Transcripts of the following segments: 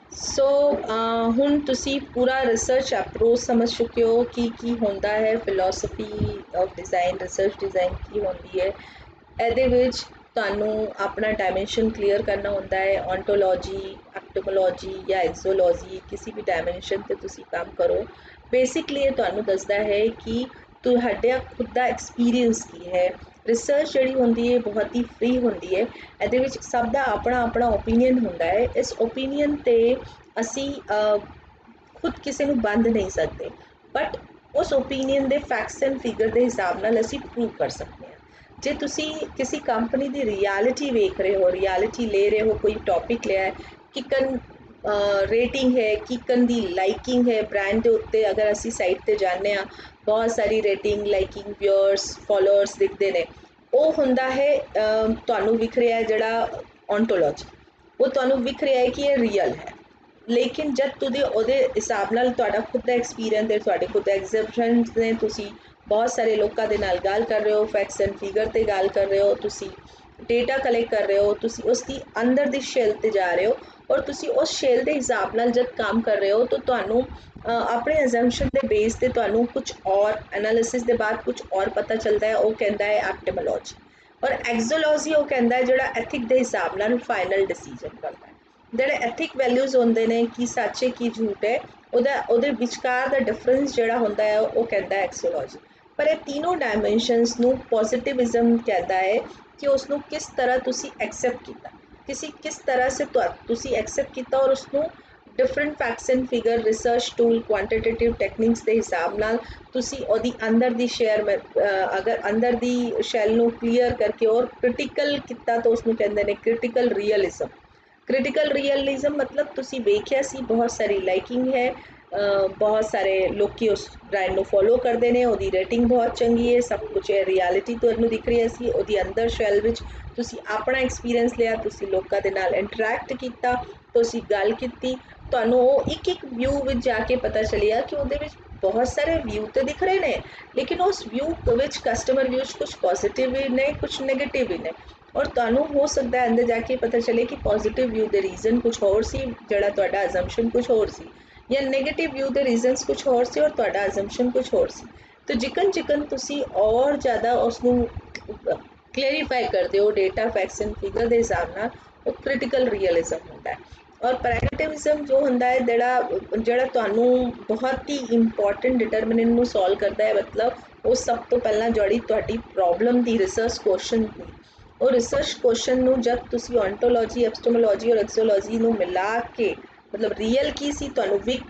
सो ਹੁਣ ਤੁਸੀਂ ਪੂਰਾ ਰਿਸਰਚ ਅਪਰੋਚ ਸਮਝ ਚੁੱਕੇ ਹੋ ਕਿ ਕੀ ਹੁੰਦਾ ਹੈ philosophy of design research design ਕੀ ਹੁੰਦੀ ਹੈ। ਇਹਦੇ ਵਿੱਚ ਤੁਹਾਨੂੰ ਆਪਣਾ ਡਾਇਮੈਂਸ਼ਨ ਕਲੀਅਰ ਕਰਨਾ ਹੁੰਦਾ ਹੈ। ਔਂਟੋਲੋਜੀ ਐਪਟੀਮੋਲੋਜੀ ਜਾਂ ਐਕਜ਼ੋਲੋਜੀ ਕਿਸੇ ਵੀ ਡਾਇਮੈਂਸ਼ਨ ਤੇ ਤੁਸੀਂ ਕੰਮ ਕਰੋ। ਬੇਸਿਕਲੀ ਇਹ ਤੁਹਾਨੂੰ ਦੱਸਦਾ ਹੈ ਕਿ ਤੁਹਾਡਾ ਖੁਦ ਦਾ ਐਕਸਪੀਰੀਅੰਸ ਕੀ ਹੈ। ਰਿਸਰਚ ਜਿਹੜੀ ਹੁੰਦੀ ਹੈ ਬਹੁਤ ਹੀ ਫ੍ਰੀ ਹੁੰਦੀ ਹੈ। ਇਹਦੇ ਵਿੱਚ ਸਭ ਦਾ ਆਪਣਾ ਆਪਣਾ ਓਪੀਨੀਅਨ ਹੁੰਦਾ ਹੈ। ਇਸ ਓਪੀਨੀਅਨ 'ਤੇ ਅਸੀਂ ਖੁਦ ਕਿਸੇ ਨੂੰ ਬੰਦ ਨਹੀਂ ਸਕਦੇ, ਬਟ ਉਸ ਓਪੀਨੀਅਨ ਦੇ ਫੈਕਟਸ ਐਂਡ ਫਿਗਰ ਦੇ ਹਿਸਾਬ ਨਾਲ ਅਸੀਂ ਪ੍ਰੂਵ ਕਰ ਸਕਦੇ ਹਾਂ। ਜੇ ਤੁਸੀਂ ਕਿਸੇ ਕੰਪਨੀ ਦੀ ਰਿਐਲਿਟੀ ਵੇਖ ਰਹੇ ਹੋ, ਰਿਐਲਿਟੀ ਲੈ ਰਹੇ ਹੋ, ਕੋਈ ਟੌਪਿਕ ਲਿਆ ਹੈ, ਕਿਕਨ ਰੇਟਿੰਗ ਹੈ, ਕਿਕਨ ਦੀ ਲਾਈਕਿੰਗ ਹੈ ਬ੍ਰਾਂਡ ਦੇ ਉੱਤੇ, ਅਗਰ ਅਸੀਂ ਸਾਈਟ 'ਤੇ ਜਾਂਦੇ ਹਾਂ ਬਹੁਤ ਸਾਰੀ ਰੇਟਿੰਗ ਲਾਈਕਿੰਗ ਵਿਅਰਸ ਫੋਲੋਅਰਸ ਦਿਖਦੇ ਨੇ, ਉਹ ਹੁੰਦਾ ਹੈ ਤੁਹਾਨੂੰ ਵਿਖ ਰਿਹਾ ਜਿਹੜਾ ਔਂਟੋਲੋਜੀ, ਉਹ ਤੁਹਾਨੂੰ ਵਿਖ ਰਿਹਾ ਹੈ ਕਿ ਇਹ ਰੀਅਲ ਹੈ। ਲੇਕਿਨ ਜਦ ਤੁਸੀਂ ਉਹਦੇ ਹਿਸਾਬ ਨਾਲ ਤੁਹਾਡਾ ਖੁਦ ਦਾ ਐਕਸਪੀਰੀਅੰਸ ਹੈ, ਤੁਹਾਡੇ ਖੁਦ ਦਾ ਐਗਜ਼ੈਪਸ਼ਨਸ ਨੇ, ਤੁਸੀਂ ਬਹੁਤ ਸਾਰੇ ਲੋਕਾਂ ਦੇ ਨਾਲ ਗੱਲ ਕਰ ਰਹੇ ਹੋ, ਫੈਕਟਸ ਐਂਡ ਫਿਗਰ 'ਤੇ ਗੱਲ ਕਰ ਰਹੇ ਹੋ, ਤੁਸੀਂ ਡੇਟਾ ਕਲੈਕਟ ਕਰ ਰਹੇ ਹੋ, ਤੁਸੀਂ ਉਸ ਦੀ ਅੰਦਰ ਦੀ ਸ਼ੈਲ 'ਤੇ ਜਾ ਰਹੇ ਹੋ ਔਰ ਤੁਸੀਂ ਉਸ ਸ਼ੈਲ ਦੇ ਹਿਸਾਬ ਨਾਲ ਜਦ ਕੰਮ ਕਰ ਰਹੇ ਹੋ ਤਾਂ ਤੁਹਾਨੂੰ ਆਪਣੇ ਅਜ਼ੰਪਸ਼ਨ ਦੇ ਬੇਸ 'ਤੇ ਤੁਹਾਨੂੰ ਕੁਝ ਔਰ ਐਨਾਲਿਸਿਸ ਦੇ ਬਾਅਦ ਕੁਝ ਔਰ ਪਤਾ ਚੱਲਦਾ ਹੈ। ਉਹ ਕਹਿੰਦਾ ਹੈ ਐਪਟੀਮੋਲੋਜੀ। ਔਰ ਐਕਜ਼ੋਲੋਜੀ ਉਹ ਕਹਿੰਦਾ ਹੈ ਜਿਹੜਾ ਐਥਿਕ ਦੇ ਹਿਸਾਬ ਨਾਲ ਫਾਈਨਲ ਡਿਸੀਜਨ ਕਰਦਾ ਹੈ। ਜਿਹੜੇ ਐਥਿਕ ਵੈਲਿਊਜ਼ ਹੁੰਦੇ ਨੇ ਕਿ ਸੱਚ ਹੈ ਕੀ ਝੂਠ ਹੈ, ਉਹਦੇ ਵਿਚਕਾਰ ਦਾ ਡਿਫਰੈਂਸ ਜਿਹੜਾ ਹੁੰਦਾ ਹੈ ਉਹ ਕਹਿੰਦਾ ਹੈ ਐਕਸੋਲੋਜੀ। ਪਰ ਇਹ ਤਿੰਨੋਂ ਡਾਇਮੈਂਸ਼ਨਸ ਨੂੰ ਪੋਜ਼ਿਟਿਵਿਜ਼ਮ ਕਹਿੰਦਾ ਹੈ ਕਿ ਉਸ ਨੂੰ ਕਿਸ ਤਰ੍ਹਾਂ ਤੁਸੀਂ ਐਕਸੈਪਟ ਕੀਤਾ, ਕਿਸ ਤਰ੍ਹਾਂ ਸੇ ਤੁਸੀਂ ਐਕਸੈਪਟ ਕੀਤਾ ਔਰ ਉਸਨੂੰ different facts and figure research tool quantitative techniques ਦੇ ਹਿਸਾਬ ਨਾਲ ਤੁਸੀਂ ਉਹਦੀ ਅੰਦਰ ਦੀ ਅਗਰ ਅੰਦਰ ਦੀ ਸ਼ੈਲ ਨੂੰ ਕਲੀਅਰ ਕਰਕੇ ਔਰ ਕ੍ਰਿਟੀਕਲ ਕੀਤਾ ਤਾਂ ਉਸਨੂੰ ਕਹਿੰਦੇ ਨੇ ਕ੍ਰਿਟੀਕਲ ਰੀਅਲਿਜ਼ਮ। ਕ੍ਰਿਟੀਕਲ ਰੀਅਲਿਜ਼ਮ ਮਤਲਬ ਤੁਸੀਂ ਵੇਖਿਆ ਸੀ ਬਹੁਤ ਸਾਰੀ ਲਾਈਕਿੰਗ ਹੈ, ਬਹੁਤ ਸਾਰੇ ਲੋਕੀ ਉਸ ਬ੍ਰਾਂਡ ਨੂੰ ਫੋਲੋ ਕਰਦੇ ਨੇ, ਉਹਦੀ ਰੇਟਿੰਗ ਬਹੁਤ ਚੰਗੀ ਹੈ, ਸਭ ਕੁਝ ਹੈ, ਰਿਐਲਿਟੀ ਤੁਹਾਨੂੰ ਦਿਖ ਰਹੀ ਸੀ। ਉਹਦੀ ਅੰਦਰ ਸ਼ੈਲ ਵਿੱਚ ਤੁਸੀਂ ਆਪਣਾ ਐਕਸਪੀਰੀਅੰਸ ਲਿਆ, ਤੁਸੀਂ ਲੋਕਾਂ ਦੇ ਨਾਲ ਇੰਟਰੈਕਟ ਕੀਤਾ, ਤੁਸੀਂ ਗੱਲ ਕੀਤੀ, ਤੁਹਾਨੂੰ ਉਹ ਇੱਕ ਵਿਊ ਵਿੱਚ ਜਾ ਕੇ ਪਤਾ ਚੱਲਿਆ ਕਿ ਉਹਦੇ ਵਿੱਚ ਬਹੁਤ ਸਾਰੇ ਵਿਊ ਤੇ ਦਿਖ ਰਹੇ ਨੇ, ਲੇਕਿਨ ਉਸ ਵਿਊ ਵਿੱਚ ਕਸਟਮਰ ਵਿਊ 'ਚ ਕੁਝ ਪੋਜ਼ਿਟਿਵ ਵੀ ਨੇ, ਕੁਝ ਨੈਗੇਟਿਵ ਵੀ ਨੇ। ਔਰ ਤੁਹਾਨੂੰ ਹੋ ਸਕਦਾ ਅੰਦਰ ਜਾ ਕੇ ਪਤਾ ਚੱਲੇ ਕਿ ਪੋਜ਼ਿਟਿਵ ਵਿਊ ਦੇ ਰੀਜ਼ਨ ਕੁਝ ਹੋਰ ਸੀ, ਜਿਹੜਾ ਤੁਹਾਡਾ ਅਜ਼ੰਪਸ਼ਨ ਕੁਝ ਹੋਰ ਸੀ, ਜਾਂ ਨੈਗੇਟਿਵ ਵਿਊ ਦੇ ਰੀਜ਼ਨਸ ਕੁਝ ਹੋਰ ਸੀ ਔਰ ਤੁਹਾਡਾ ਅਜ਼ੰਪਸ਼ਨ ਕੁਝ ਹੋਰ ਸੀ। ਤਾਂ ਜਿਕਨ ਤੁਸੀਂ ਔਰ ਜ਼ਿਆਦਾ ਉਸ ਨੂੰ ਕਲੈਰੀਫਾਈ ਕਰਦੇ ਹੋ ਡੇਟਾ ਫੈਕਟਸ ਐਂਡ ਫਿਗਰ ਦੇ ਹਿਸਾਬ ਨਾਲ, ਉਹ ਕ੍ਰਿਟੀਕਲ ਰੀਅਲਿਜ਼ਮ ਹੁੰਦਾ ਹੈ। ਔਰ ਪ੍ਰੈਗਮੈਟਿਜ਼ਮ ਜੋ ਹੁੰਦਾ ਹੈ ਜਿਹੜਾ ਤੁਹਾਨੂੰ ਬਹੁਤ ਹੀ ਇੰਪੋਰਟੈਂਟ ਡਿਟਰਮਿਨੈਂਟ ਨੂੰ ਸੋਲਵ ਕਰਦਾ ਹੈ। ਮਤਲਬ ਉਹ ਸਭ ਤੋਂ ਪਹਿਲਾਂ ਜਿਹੜੀ ਤੁਹਾਡੀ ਪ੍ਰੋਬਲਮ ਦੀ ਰਿਸਰਚ ਕੁਐਸਚਨ ਦੀ, ਉਹ ਰਿਸਰਚ ਕੁਐਸਚਨ ਨੂੰ ਜਦ ਤੁਸੀਂ ਔਂਟੋਲੋਜੀ ਐਪਿਸਟੀਮੋਲੋਜੀ ਔਰ ਐਕਜ਼ੋਲੋਜੀ ਨੂੰ ਮਿਲਾ ਕੇ ਮਤਲਬ ਰੀਅਲ ਕੀ ਸੀ, ਤੁਹਾਨੂੰ ਵਿਕ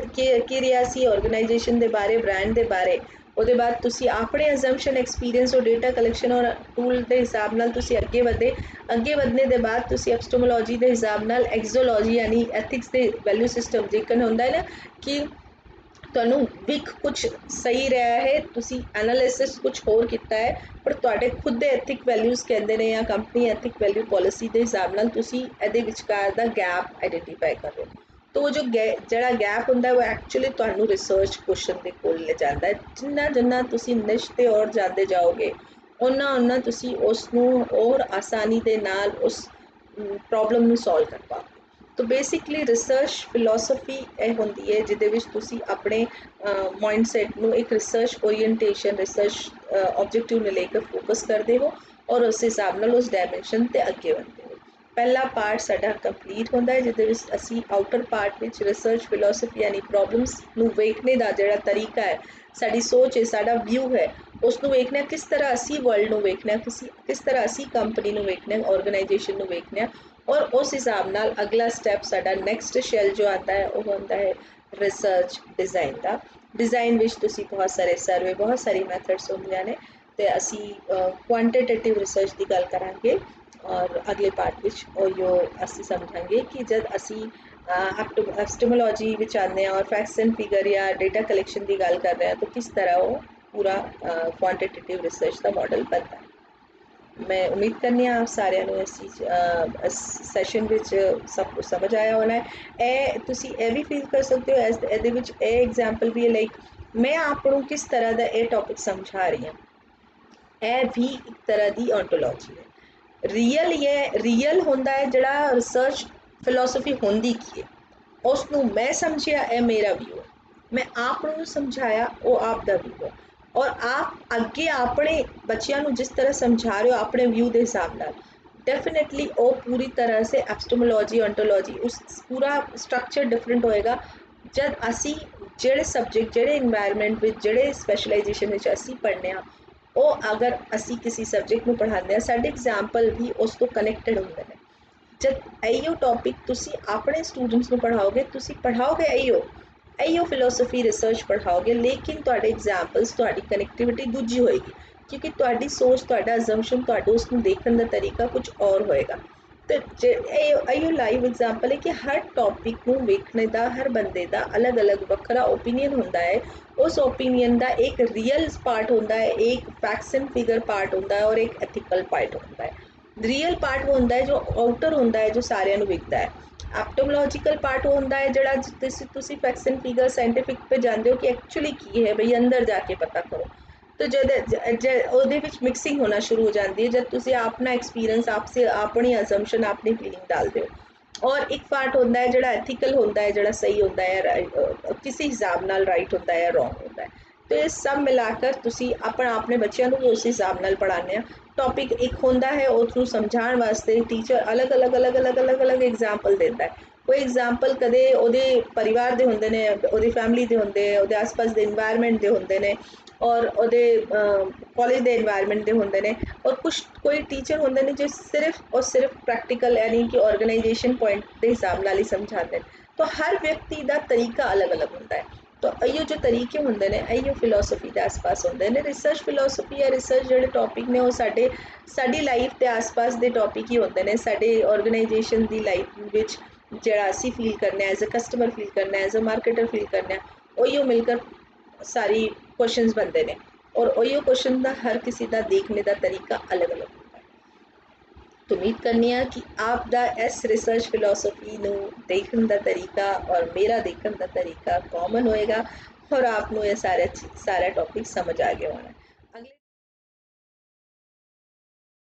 ਕੀ ਰਿਹਾ ਸੀ ਆਰਗੇਨਾਈਜੇਸ਼ਨ ਦੇ ਬਾਰੇ, ਬ੍ਰਾਂਡ ਦੇ ਬਾਰੇ, ਉਹਦੇ ਬਾਅਦ ਤੁਸੀਂ ਆਪਣੇ ਅਜ਼ੰਪਸ਼ਨ ਐਕਸਪੀਰੀਅੰਸ ਔਰ ਡੇਟਾ ਕਲੈਕਸ਼ਨ ਔਰ ਟੂਲ ਦੇ ਹਿਸਾਬ ਨਾਲ ਤੁਸੀਂ ਅੱਗੇ ਵਧਣੇ ਦੇ ਬਾਅਦ ਤੁਸੀਂ ਐਪਿਸਟੀਮੋਲੋਜੀ ਦੇ ਹਿਸਾਬ ਨਾਲ ਐਕਜ਼ੋਲੋਜੀ ਯਾਨੀ ਐਥਿਕਸ ਦੇ ਵੈਲਿਊ ਸਿਸਟਮ ਜਿਕਨ ਹੁੰਦਾ ਹੈ ਨਾ ਕਿ ਤੁਹਾਨੂੰ ਵਿਕ ਕੁਝ ਸਹੀ ਰਿਹਾ ਹੈ, ਤੁਸੀਂ ਐਨਾਲਿਸਿਸ ਕੁਝ ਹੋਰ ਕੀਤਾ ਹੈ, ਪਰ ਤੁਹਾਡੇ ਖੁਦ ਦੇ ਐਥਿਕ ਵੈਲਿਊਜ਼ ਕਹਿੰਦੇ ਨੇ ਜਾਂ ਕੰਪਨੀ ਐਥਿਕ ਵੈਲਿਊ ਪੋਲਿਸੀ ਦੇ ਹਿਸਾਬ ਨਾਲ ਤੁਸੀਂ ਇਹਦੇ ਵਿਚਕਾਰ ਦਾ ਗੈਪ ਆਈਡੈਂਟੀਫਾਈ ਕਰ ਰਹੇ ਹੋ। ਤਾਂ ਉਹ ਜਿਹੜਾ ਗੈਪ ਹੁੰਦਾ ਉਹ ਐਕਚੁਅਲੀ ਤੁਹਾਨੂੰ ਰਿਸਰਚ ਕੁਐਸਚਨ ਦੇ ਕੋਲ ਲੈ ਜਾਂਦਾ ਹੈ। ਜਿੰਨਾ ਤੁਸੀਂ ਨਿਸ਼ 'ਤੇ ਔਰ ਜਾਂਦੇ ਜਾਓਗੇ ਓਨਾ ਤੁਸੀਂ ਉਸ ਨੂੰ ਹੋਰ ਆਸਾਨੀ ਦੇ ਨਾਲ ਉਸ ਪ੍ਰੋਬਲਮ ਨੂੰ ਸੋਲਵ ਕਰ ਪਾਓਗੇ। ਤਾਂ ਬੇਸਿਕਲੀ ਰਿਸਰਚ ਫਿਲਾਸਫੀ ਇਹ ਹੁੰਦੀ ਹੈ ਜਿਹਦੇ ਵਿੱਚ ਤੁਸੀਂ ਆਪਣੇ ਮਾਈਂਡਸੈਟ ਨੂੰ ਇੱਕ ਰਿਸਰਚ ਓਰੀਐਂਟੇਸ਼ਨ ਰਿਸਰਚ ਆਬਜੈਕਟਿਵ ਨੂੰ ਲੈ ਕੇ ਫੋਕਸ ਕਰਦੇ ਹੋ ਔਰ ਉਸ ਹਿਸਾਬ ਨਾਲ ਉਸ ਡਾਇਮੈਂਸ਼ਨ 'ਤੇ ਅੱਗੇ ਵਧਦੇ ਹੋ। ਪਹਿਲਾ ਪਾਰਟ ਸਾਡਾ ਕੰਪਲੀਟ ਹੁੰਦਾ ਹੈ ਜਿਹਦੇ ਵਿੱਚ ਅਸੀਂ ਆਊਟਰ ਪਾਰਟ ਵਿੱਚ ਰਿਸਰਚ ਫਿਲਾਸਫੀ ਯਾਨੀ ਪ੍ਰੋਬਲਮਸ ਨੂੰ ਵੇਖਣੇ ਦਾ ਜਿਹੜਾ ਤਰੀਕਾ ਹੈ, ਸਾਡੀ ਸੋਚ ਹੈ, ਸਾਡਾ ਵਿਊ ਹੈ, ਉਸ ਨੂੰ ਵੇਖਣਾ ਕਿਸ ਤਰ੍ਹਾਂ ਅਸੀਂ ਵਰਲਡ ਨੂੰ ਵੇਖਣਾ, ਕਿਸ ਤਰ੍ਹਾਂ ਅਸੀਂ ਕੰਪਨੀ ਨੂੰ ਵੇਖਣਾ, ਆਰਗੇਨਾਈਜੇਸ਼ਨ ਨੂੰ ਵੇਖਣਾ, ਔਰ ਉਸ ਹਿਸਾਬ ਨਾਲ ਅਗਲਾ ਸਟੈਪ ਸਾਡਾ ਨੈਕਸਟ ਸ਼ੈਲ ਜੋ ਆਉਂਦਾ ਹੈ ਉਹ ਹੁੰਦਾ ਹੈ ਰਿਸਰਚ ਡਿਜ਼ਾਈਨ ਦਾ। ਡਿਜ਼ਾਈਨ ਵਿੱਚ ਤੁਸੀਂ ਬਹੁਤ ਸਾਰੇ ਸਰਵੇ, ਬਹੁਤ ਸਾਰੀ ਮੈਥਡਸ ਹੁੰਦੀਆਂ ਨੇ, ਅਤੇ ਅਸੀਂ ਕੁਆਂਟੀਟੇਟਿਵ ਰਿਸਰਚ ਦੀ ਗੱਲ ਕਰਾਂਗੇ ਔਰ ਅਗਲੇ ਪਾਰਟ ਵਿੱਚ ਉਹ ਅਸੀਂ ਸਮਝਾਂਗੇ ਕਿ ਜਦ ਅਸੀਂ ਐਪਿਸਟੀਮੋਲੋਜੀ ਵਿੱਚ ਆਉਂਦੇ ਹਾਂ ਔਰ ਫੈਕਟਸ ਐਂਡ ਫਿਗਰ ਜਾਂ ਡੇਟਾ ਕਲੈਕਸ਼ਨ ਦੀ ਗੱਲ ਕਰ ਰਹੇ ਹਾਂ ਤਾਂ ਕਿਸ ਤਰ੍ਹਾਂ ਉਹ ਪੂਰਾ ਕੁਆਂਟੀਟੇਟਿਵ ਰਿਸਰਚ ਦਾ ਮਾਡਲ ਬਣਦਾ ਹੈ। ਮੈਂ ਉਮੀਦ ਕਰਨੀ ਹਾਂ ਆਪ ਸਾਰਿਆਂ ਨੂੰ ਇਸ ਸੈਸ਼ਨ ਵਿੱਚ ਸਭ ਕੁਝ ਸਮਝ ਆਇਆ ਹੋਣਾ ਹੈ। ਇਹ ਤੁਸੀਂ ਇਹ ਵੀ ਫੀਲ ਕਰ ਸਕਦੇ ਹੋ ਇਹਦੇ ਵਿੱਚ ਇਹ ਐਗਜ਼ਾਮਪਲ ਵੀ ਹੈ, ਲਾਈਕ ਮੈਂ ਆਪ ਨੂੰ ਕਿਸ ਤਰ੍ਹਾਂ ਦਾ ਇਹ ਟੌਪਿਕ ਸਮਝਾ ਰਹੀ ਹਾਂ, ਇਹ ਵੀ ਇੱਕ ਤਰ੍ਹਾਂ ਦੀ ਔਂਟੋਲੋਜੀ ਹੈ। ਰੀਅਲ ਹੁੰਦਾ ਹੈ ਜਿਹੜਾ ਰਿਸਰਚ ਫਿਲਾਸਫੀ ਹੁੰਦੀ ਕੀ ਹੈ, ਉਸ ਨੂੰ ਮੈਂ ਸਮਝਿਆ, ਇਹ ਮੇਰਾ ਵਿਊ, ਮੈਂ ਆਪ ਨੂੰ ਸਮਝਾਇਆ, ਉਹ ਆਪ ਦਾ ਵਿਊ ਹੈ। ਔਰ ਆਪ ਅੱਗੇ ਆਪਣੇ ਬੱਚਿਆਂ ਨੂੰ ਜਿਸ ਤਰ੍ਹਾਂ ਸਮਝਾ ਰਹੇ ਹੋ ਆਪਣੇ ਵਿਊ ਦੇ ਹਿਸਾਬ ਨਾਲ, डेफिनेटली वो पूरी तरह से एपिस्टेमोलॉजी ओंटोलॉजी उस पूरा स्ट्रक्चर डिफरेंट होएगा जब असी ਜਿਹੜੇ ਸਬਜੈਕਟ ਜਿਹੜੇ ਇਨਵਾਇਰਨਮੈਂਟ ਵਿੱਚ ਜਿਹੜੇ ਸਪੈਸ਼ਲਾਈਜੇਸ਼ਨ ਵਿੱਚ ਅਸੀਂ ਪੜ੍ਹਨੇ ਆ, ਉਹ ਅਗਰ ਅਸੀਂ ਕਿਸੇ ਸਬਜੈਕਟ ਨੂੰ ਪੜ੍ਹਾਉਂਦੇ ਆ, ਸਾਡੇ ਐਗਜ਼ਾਮਪਲ ਵੀ ਉਸ ਤੋਂ ਕਨੈਕਟਡ ਹੁੰਦੇ ਨੇ। ਜਦ ਇਹੋ ਟੌਪਿਕ ਤੁਸੀਂ ਆਪਣੇ ਸਟੂਡੈਂਟਸ ਨੂੰ ਪੜ੍ਹਾਓਗੇ, ਤੁਸੀਂ ਪੜ੍ਹਾਓਗੇ ਇਹੋ ਫਿਲੋਸਫੀ ਰਿਸਰਚ ਪੜ੍ਹਾਓਗੇ, ਲੇਕਿਨ ਤੁਹਾਡੇ ਐਗਜ਼ਾਮਪਲਸ, ਤੁਹਾਡੀ ਕਨੈਕਟੀਵਿਟੀ ਦੂਜੀ ਹੋਏਗੀ, ਕਿਉਂਕਿ ਤੁਹਾਡੀ ਸੋਚ, ਤੁਹਾਡਾ ਅਜ਼ੰਪਸ਼ਨ, ਤੁਹਾਡਾ ਉਸ ਨੂੰ ਦੇਖਣ ਦਾ ਤਰੀਕਾ ਕੁਝ ਔਰ ਹੋਏਗਾ। ਤੇ ਇਹੋ ਲਾਈਵ ਐਗਜ਼ਾਮਪਲ ਹੈ ਕਿ ਹਰ ਟੌਪਿਕ ਨੂੰ ਵੇਖਣੇ ਦਾ ਹਰ ਬੰਦੇ ਦਾ ਅਲੱਗ-ਅਲੱਗ ਵੱਖਰਾ ਓਪੀਨੀਅਨ ਹੁੰਦਾ ਹੈ। ਉਸ ਓਪੀਨੀਅਨ ਦਾ ਇੱਕ ਰੀਅਲ ਪਾਰਟ ਹੁੰਦਾ ਹੈ, ਇੱਕ ਫੈਕਟਸ ਐਂਡ ਫਿਗਰ ਪਾਰਟ ਹੁੰਦਾ ਹੈ, ਔਰ ਇੱਕ ਐਥੀਕਲ ਪਾਰਟ ਹੁੰਦਾ ਹੈ। ਰੀਅਲ ਪਾਰਟ ਉਹ ਹੁੰਦਾ ਹੈ ਜੋ ਆਊਟਰ ਹੁੰਦਾ ਹੈ, ਜੋ ਸਾਰਿਆਂ ਨੂੰ ਵਿਖਦਾ ਹੈ। ਐਪਟੋਮੋਲੋਜੀਕਲ ਪਾਰਟ ਉਹ ਹੁੰਦਾ ਹੈ ਜਿਹੜਾ ਤੁਸੀਂ ਫੈਕਟਸ ਐਂਡ ਫਿਗਰ ਸਾਇੰਟੀਫਿਕ पे ਜਾਂਦੇ ਹੋ ਕਿ ਐਕਚੁਅਲੀ ਕੀ ਹੈ ਬਈ, ਅੰਦਰ ਜਾ ਕੇ ਪਤਾ ਕਰੋ। तो जब ਉਹਦੇ ਵਿੱਚ ਮਿਕਸਿੰਗ ਹੋਣਾ ਸ਼ੁਰੂ ਹੋ ਜਾਂਦੀ ਹੈ ਜਦ ਤੁਸੀਂ ਆਪਣਾ ਐਕਸਪੀਰੀਅੰਸ ਆਪਸੇ ਆਪਣੀ ਅਜ਼ੰਪਸ਼ਨ ਆਪਣੀ ਫੀਲਿੰਗ ਡਾਲਦੇ ਹੋ। ਔਰ ਇੱਕ ਪਾਰਟ ਹੁੰਦਾ ਹੈ ਜਿਹੜਾ ਐਥੀਕਲ ਹੁੰਦਾ ਹੈ, ਜਿਹੜਾ ਸਹੀ ਹੁੰਦਾ ਹੈ, ਕਿਸੇ ਹਿਸਾਬ ਨਾਲ ਰਾਈਟ ਹੁੰਦਾ ਹੈ, ਰੋਂਗ ਹੁੰਦਾ ਹੈ। तो ये सब मिलाकर ਤੁਸੀਂ ਆਪਣੇ ਬੱਚਿਆਂ ਨੂੰ ਉਸ ਹਿਸਾਬ ਨਾਲ ਪੜ੍ਹਾਉਂਦੇ ਆ। ਟੌਪਿਕ ਇੱਕ ਹੁੰਦਾ ਹੈ, ਉਸ ਨੂੰ ਸਮਝਾਉਣ ਵਾਸਤੇ ਟੀਚਰ ਅਲੱਗ-ਅਲੱਗ ਐਗਜ਼ਾਮਪਲ ਦਿੰਦਾ ਹੈ। ਕੋਈ ਐਗਜ਼ਾਮਪਲ ਕਦੇ ਉਹਦੇ ਪਰਿਵਾਰ ਦੇ ਹੁੰਦੇ ਨੇ, ਉਹਦੀ ਫੈਮਿਲੀ ਦੇ ਹੁੰਦੇ, ਉਹਦੇ ਆਸ-ਪਾਸ ਦੇ ਇਨਵਾਇਰਨਮੈਂਟ ਦੇ ਹੁੰਦੇ ਨੇ, ਔਰ ਉਹਦੇ ਕਾਲਜ ਦੇ ਇਨਵਾਇਰਨਮੈਂਟ ਦੇ ਹੁੰਦੇ ਨੇ। ਔਰ ਕੋਈ ਟੀਚਰ ਹੁੰਦੇ ਨੇ ਜੋ ਸਿਰਫ ਔਰ ਸਿਰਫ ਪ੍ਰੈਕਟੀਕਲ यानी कि ऑर्गेनाइजेशन पॉइंट ਦੇ ਹਿਸਾਬ ਨਾਲ ਹੀ ਸਮਝਾਉਂਦੇ ਨੇ। तो हर व्यक्ति ਦਾ ਤਰੀਕਾ ਅਲੱਗ-ਅਲੱਗ ਹੁੰਦਾ ਹੈ। तो ਇਹੋ ਜੋ ਤਰੀਕੇ ਹੁੰਦੇ ਨੇ, ਇਹੋ ਫਿਲੋਸਫੀ ਦੇ ਆਸ-ਪਾਸ ਹੁੰਦੇ ਨੇ। ਰਿਸਰਚ ਫਿਲੋਸਫੀ ਜਾਂ ਰਿਸਰਚ ਜਿਹੜੇ ਟੌਪਿਕ ਨੇ, ਉਹ ਸਾਡੀ ਲਾਈਫ ਦੇ ਆਸ-ਪਾਸ ਦੇ ਟੌਪਿਕ ਹੀ ਹੁੰਦੇ ਨੇ। ਸਾਡੇ ਆਰਗੇਨਾਈਜੇਸ਼ਨ ਦੀ ਲਾਈਫ ਵਿੱਚ ਜਿਹੜਾ ਅਸੀਂ ਫੀਲ ਕਰਨਾ, ਐਜ਼ ਅ ਕਸਟਮਰ ਫੀਲ ਕਰਨਾ, ਐਜ਼ ਅ ਮਾਰਕੀਟਰ ਫੀਲ ਕਰਨਾ, ਉਹੀਓ ਮਿਲकर ਸਾਰੀ ਕੁਐਸਚਨਸ ਬਣਦੇ ਨੇ। ਔਰ ਉਹੀਓ ਕੁਐਸਚਨ ਦਾ ਹਰ ਕਿਸੇ ਦਾ ਦੇਖਣੇ ਦਾ ਤਰੀਕਾ ਅਲੱਗ-ਅਲੱਗ ਹੁੰਦਾ ਹੈ। तो उम्मीद करनी है कि आप दा इस रिसर्च फिलोसफी ਨੂੰ ਦੇਖਣ ਦਾ ਤਰੀਕਾ ਔਰ ਮੇਰਾ ਦੇਖਣ ਦਾ ਤਰੀਕਾ ਕਾਮਨ ਹੋਏਗਾ, ਔਰ ਆਪ ਨੂੰ ਇਹ ਸਾਰਾ ਟੌਪਿਕ ਸਮਝ ਆ ਗਿਆ ਹੋਣਾ।